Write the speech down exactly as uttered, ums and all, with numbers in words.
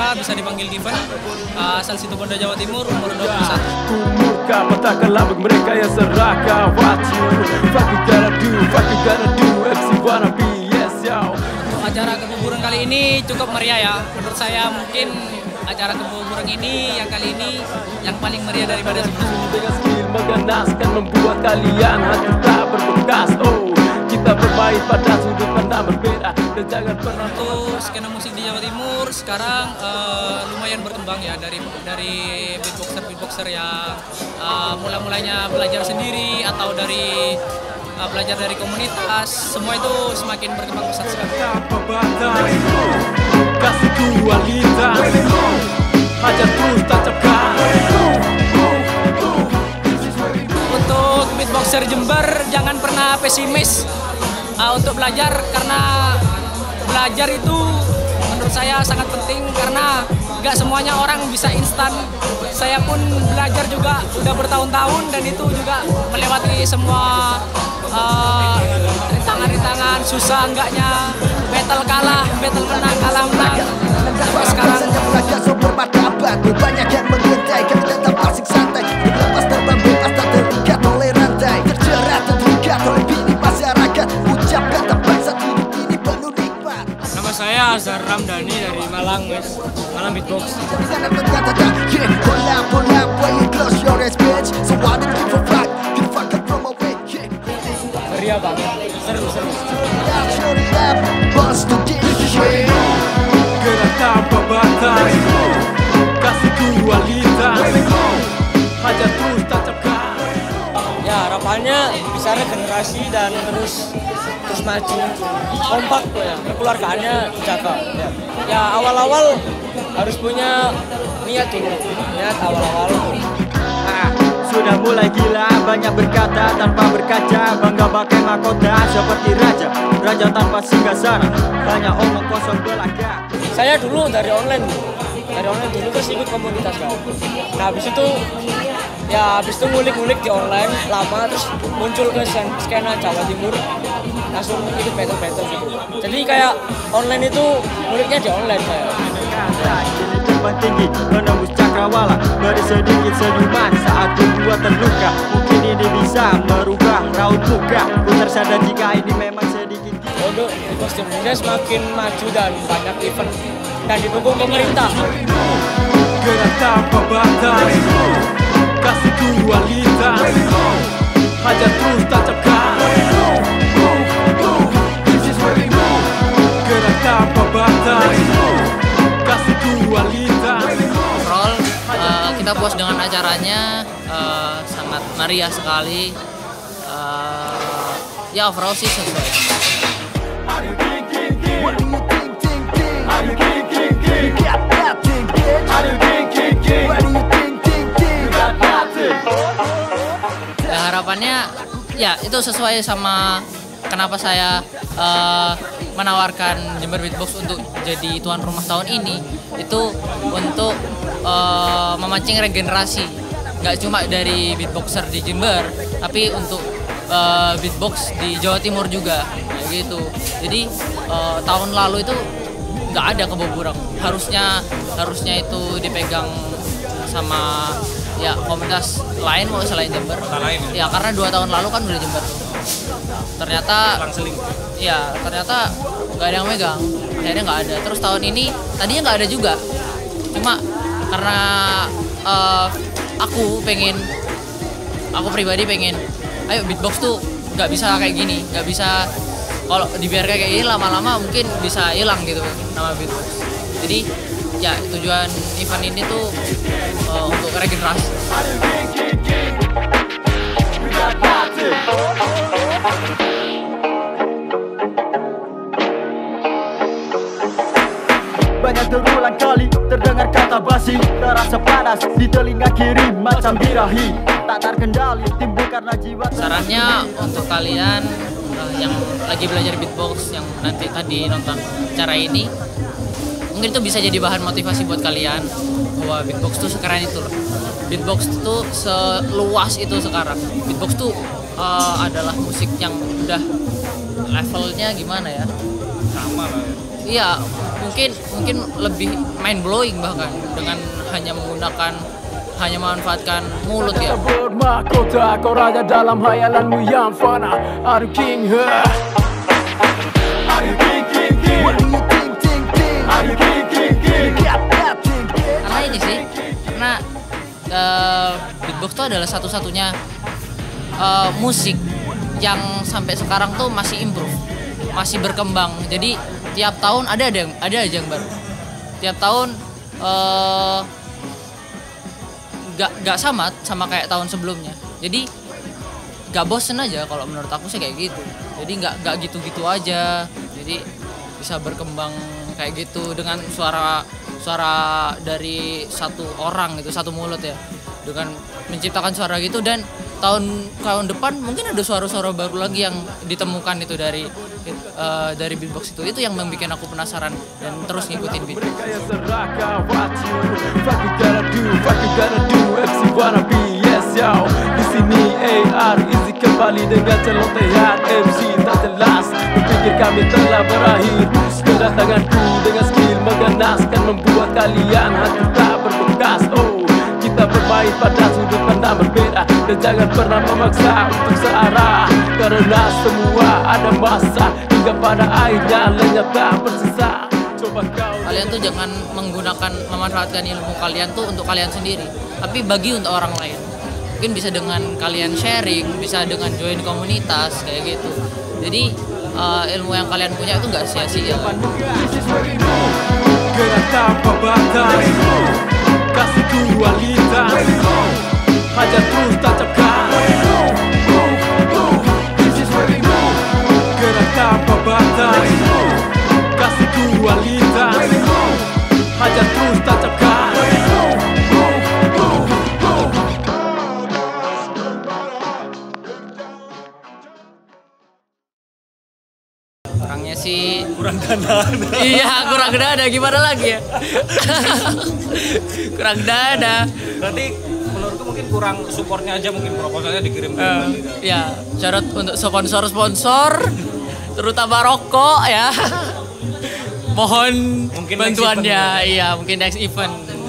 saya bisa dipanggil Given, uh, asal Situbondo, Jawa Timur, umur dua puluh satu. Murka matakan lambang mereka yang serakah. What you, fuck you gotta do, fuck you gotta do, M C wanna be, yes yo. Acara kebuburan kali ini cukup meriah ya. Menurut saya mungkin acara kebuburan ini yang kali ini yang paling meriah daripada sebelumnya. Dengan skill mengganaskan membuat kalian hati tak berbekas. Oh, kita bermain pada sudut pandang berbeda dan jangan pernah. Untuk skena musik di Jawa Timur sekarang uh, lumayan berkembang ya, dari dari beatboxer beatboxer yang uh, mula-mulanya belajar sendiri atau dari uh, belajar dari komunitas, semua itu semakin berkembang pesat sekali. Kasih kualitas, hajar terus tancapkan. Untuk beatboxer Jember jangan pernah pesimis uh, untuk belajar, karena belajar itu menurut saya sangat penting karena gak semuanya orang bisa instan. Saya pun belajar juga udah bertahun-tahun dan itu juga melewati semua uh, rintangan-rintangan, susah enggaknya, battle kalah, battle menang, kalah menang. Sampai sekarang banyak yang mengintai, kami tetap asik santai, berlepas terbang bebas tak terikat oleh rantai, terjerat dan terikat oleh bini masyarakat. Ucapkan tak bangsa hidup ini penuh nikmat. Nama saya Azhar Ramdhani dari Malang, guys. Malang Beatbox. Meriah banget, seru-seru. Gerak tanpa batas, kasih kualitas, hajar terus tancapkan. Ya, harapannya bisa regenerasi dan terus terus maju, kompak tuh ya, kekeluargaannya dijaga. Ya, ya awal-awal harus punya niat dulu, niat awal-awal. Nah, sudah mulai gila, banyak berkata tanpa berkaca, bangga pakai mahkota seperti raja, raja tanpa singgahsana, banyak omong kosong belaka. Saya dulu dari online, dari online dulu terus ikut komunitas kan. Nah habis itu, ya habis itu ngulik-ngulik di online lama, terus muncul ke skena Jawa Timur, langsung ikut battle-battle gitu. Jadi kayak online itu nguliknya di online saya. Kini terbang tinggi, menembus cakrawala, beri sedikit senyuman saat gua terluka. Mungkin ini bisa merubah raut muka, ku tersadar jika ini memang sedikit. Untuk kostum Indonesia semakin maju dan banyak event dan didukung pemerintah. Gerak tanpa batas, kasih kualitas, hajar terus tancapkan. Gerak tanpa batas, kasih kualitas. Overall uh, kita puas dengan acaranya, uh, sangat meriah sekali. Uh, ya overall sih sesuai. What do you think, think, think? How do you think, think, think? You got nothing, bitch. How do you think, think, think? What do you think, think, think? You got nothing. Ya, harapannya ya itu sesuai sama kenapa saya uh, menawarkan Jember Beatbox untuk jadi tuan rumah tahun ini, itu untuk uh, memancing regenerasi, nggak cuma dari beatboxer di Jember, tapi untuk uh, beatbox di Jawa Timur juga, kayak gitu. Jadi uh, tahun lalu itu nggak ada kebuburan, harusnya harusnya itu dipegang sama ya komunitas lain mau selain Jember. Lain, ya karena dua tahun lalu kan udah Jember. Ternyata ya ternyata nggak ada yang megang, akhirnya nggak ada. Terus tahun ini tadinya nggak ada juga, cuma karena uh, aku pengen, aku pribadi pengen, ayo beatbox tuh nggak bisa kayak gini, nggak bisa kalau dibiarkan kayak gini lama-lama mungkin bisa hilang gitu nama beatbox. Jadi ya tujuan event ini tuh uh, untuk regenerasi. Banyak terulang kali terdengar kata basi, terasa panas di telinga kiri macam birahi, tak terkendali timbul karena jiwa. Sarannya untuk kalian uh, yang lagi belajar beatbox, yang nanti tadi nonton acara ini, mungkin itu bisa jadi bahan motivasi buat kalian bahwa beatbox tuh sekeren itu loh. Beatbox tuh seluas itu sekarang. Beatbox tuh uh, adalah musik yang udah levelnya gimana ya? Sama lah ya. Iya, mungkin mungkin lebih mind blowing bahkan dengan hanya menggunakan hanya memanfaatkan mulut ya. Bermahkota kau raja dalam hayalanmu yang fana. Are you king? Huh? Are you king, king, king? What do you think, think, think? Are you king, king, king? You got that thing, think. Karena ini sih, karena uh, beatbox itu adalah satu-satunya uh, musik yang sampai sekarang tuh masih improve, masih berkembang. Jadi tiap tahun ada ada yang ada aja yang baru. Tiap tahun uh, gak gak sama sama kayak tahun sebelumnya. Jadi gak bosen aja kalau menurut aku sih kayak gitu. Jadi gak gak gitu-gitu aja. Jadi bisa berkembang kayak gitu dengan suara suara dari satu orang gitu, satu mulut ya, dengan menciptakan suara gitu. Dan tahun tahun depan mungkin ada suara-suara baru lagi yang ditemukan itu dari uh, dari beatbox itu. Itu yang membuat aku penasaran dan terus ngikutin beat. Kayak serakah what you fuck you gotta do, fuck you gotta do, M C wanna be, yes yo. Di sini A R Easy kembali dengan celotehan M C tak jelas. Berpikir kami telah berakhir. Kedatanganku dengan skill mengganaskan membuat kalian hati tak berbekas. Oh, kita bermain pada sudut pandang berbeda dan jangan pernah memaksa untuk searah, karena semua ada masa hingga pada akhirnya lenyap tak bersisa. Coba kau Kalian tuh jangan menggunakan memanfaatkan ilmu kalian tuh untuk kalian sendiri, tapi bagi untuk orang lain. Mungkin bisa dengan kalian sharing, bisa dengan join komunitas kayak gitu. Jadi uh, ilmu yang kalian punya itu nggak sia-sia. gerak tanpa batas, kasih kualitas, hajar terus tancapkan. Gerak tanpa batas, kasih kualitas, hajar terus tancapkan. Orangnya sih kurang dana. Iya, kurang dana, gimana lagi ya? Kurang dana. Berarti menurutku mungkin kurang supportnya aja, mungkin proposalnya dikirim ke Uh, ya, syarat untuk sponsor-sponsor, terutama rokok ya. Mohon Mungkin next bantuannya. event. Iya, mungkin next event.